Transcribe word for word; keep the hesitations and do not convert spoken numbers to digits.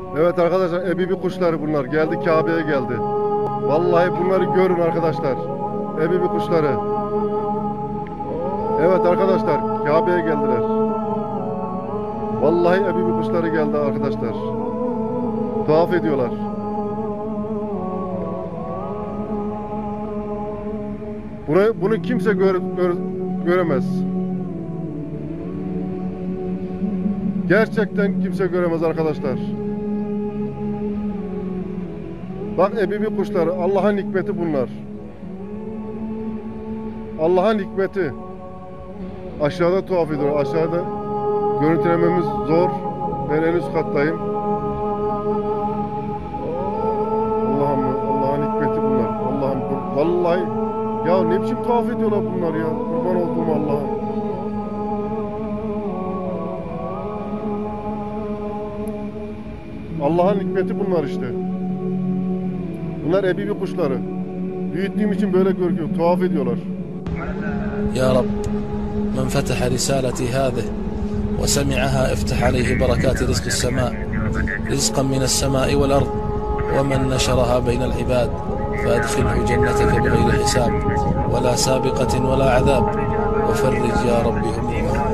Evet arkadaşlar, ebibi kuşları bunlar. Geldi, Kabe'ye geldi. Vallahi bunları görün arkadaşlar. Ebibi kuşları. Evet arkadaşlar, Kabe'ye geldiler. Vallahi ebibi kuşları geldi arkadaşlar. Tuhaf ediyorlar. Bunu, bunu kimse gör, gör, göremez. Gerçekten kimse göremez arkadaşlar. Bak, ebibi kuşları. Allah'ın hikmeti bunlar. Allah'ın hikmeti. Aşağıda tuhaf ediyor. Aşağıda görüntülememiz zor. Ben en üst kattayım. Allah'ım, Allah'ın hikmeti bunlar. Allah'ım, vallahi ya ne biçim tuhaf ediyorlar bunlar ya. Kurban olduğum Allah'ım. Allah'ın hikmeti bunlar işte. Bunlar ebibi kuşları. Büyüttüğüm için böyle görünüyor. Tuhaf ediyorlar. Ya Rab, men feteha risaleti hâzih ve semi'aha iftah aleyhi berekâti rizqis semâ rizqan minas semâi vel ard ve men neşeraha beynel ibad فأدخله جنتك بغير حساب ولا سابقة ولا عذاب وفرج يا رب همومه